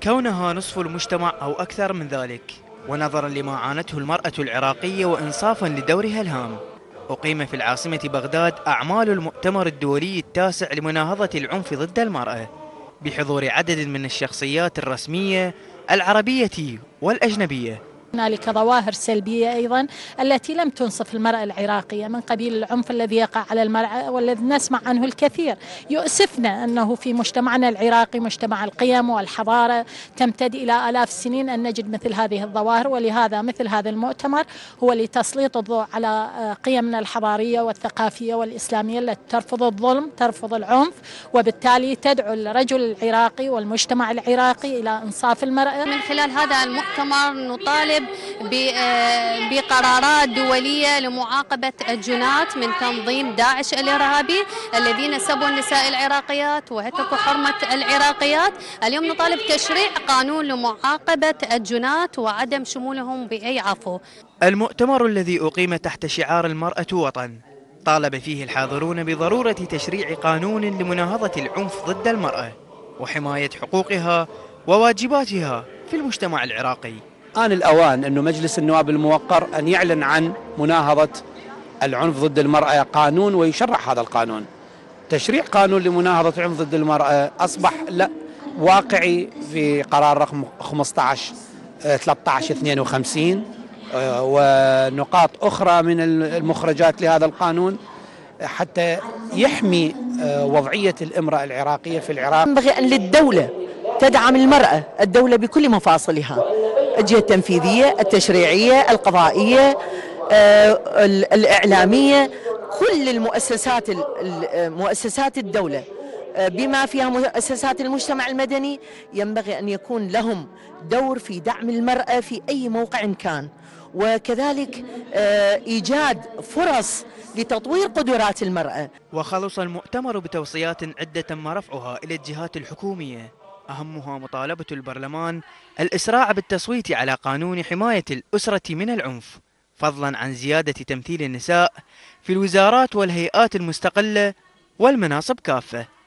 كونها نصف المجتمع أو أكثر من ذلك، ونظرا لما عانته المرأة العراقية وإنصافا لدورها الهام، أقيم في العاصمة بغداد أعمال المؤتمر الدولي التاسع لمناهضة العنف ضد المرأة، بحضور عدد من الشخصيات الرسمية العربية والأجنبية. هنالك ظواهر سلبية أيضا التي لم تنصف المرأة العراقية، من قبيل العنف الذي يقع على المرأة والذي نسمع عنه الكثير. يؤسفنا أنه في مجتمعنا العراقي، مجتمع القيم والحضارة تمتد إلى آلاف السنين، أن نجد مثل هذه الظواهر. ولهذا مثل هذا المؤتمر هو لتسليط الضوء على قيمنا الحضارية والثقافية والإسلامية التي ترفض الظلم، ترفض العنف، وبالتالي تدعو الرجل العراقي والمجتمع العراقي إلى إنصاف المرأة. من خلال هذا المؤتمر نطالب بقرارات دولية لمعاقبة الجنات من تنظيم داعش الإرهابي الذين سبوا النساء العراقيات وهتكوا حرمة العراقيات. اليوم نطالب تشريع قانون لمعاقبة الجنات وعدم شمولهم بأي عفو. المؤتمر الذي أقيم تحت شعار المرأة وطن طالب فيه الحاضرون بضرورة تشريع قانون لمناهضة العنف ضد المرأة وحماية حقوقها وواجباتها في المجتمع العراقي. آن الأوان أنه مجلس النواب الموقر أن يعلن عن مناهضة العنف ضد المرأة قانون ويشرع هذا القانون. تشريع قانون لمناهضة العنف ضد المرأة أصبح لا واقعي في قرار رقم 15/13/52 ونقاط أخرى من المخرجات لهذا القانون حتى يحمي وضعية الامرأة العراقية في العراق. ينبغي أن للدولة تدعم المرأة، الدولة بكل مفاصلها، الجهة التنفيذية، التشريعية، القضائية، الإعلامية، كل المؤسسات، مؤسسات الدولة بما فيها مؤسسات المجتمع المدني، ينبغي أن يكون لهم دور في دعم المرأة في أي موقع كان، وكذلك إيجاد فرص لتطوير قدرات المرأة. وخلص المؤتمر بتوصيات عدة تم رفعها إلى الجهات الحكومية، أهمها مطالبة البرلمان الإسراع بالتصويت على قانون حماية الأسرة من العنف، فضلا عن زيادة تمثيل النساء في الوزارات والهيئات المستقلة والمناصب كافة.